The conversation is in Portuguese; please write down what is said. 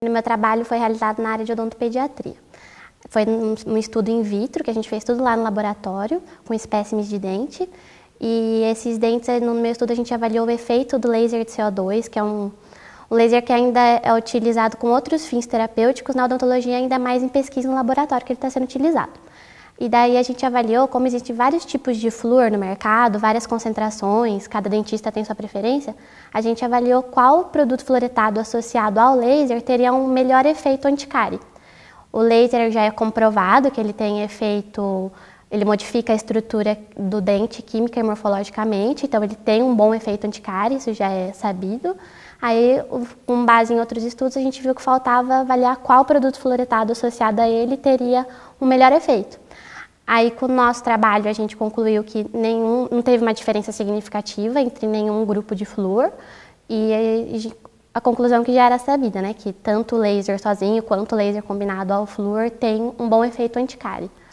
no meu trabalho foi realizado na área de odontopediatria. Foi um estudo in vitro, que a gente fez tudo lá no laboratório, com espécimes de dente. E esses dentes, no meu estudo, a gente avaliou o efeito do laser de CO2, que é um laser que ainda é utilizado com outros fins terapêuticos. Na odontologia, ainda mais em pesquisa no laboratório que ele está sendo utilizado. E daí a gente avaliou como existem vários tipos de flúor no mercado, várias concentrações, cada dentista tem sua preferência. A gente avaliou qual produto fluoretado associado ao laser teria um melhor efeito anticárie. O laser já é comprovado que ele tem efeito, ele modifica a estrutura do dente química e morfologicamente, então ele tem um bom efeito anticárie, isso já é sabido. Aí, com base em outros estudos, a gente viu que faltava avaliar qual produto fluoretado associado a ele teria um melhor efeito. Aí, com o nosso trabalho, a gente concluiu que não teve uma diferença significativa entre nenhum grupo de flúor, e a conclusão que já era sabida, né, que tanto o laser sozinho quanto o laser combinado ao flúor tem um bom efeito anticárie.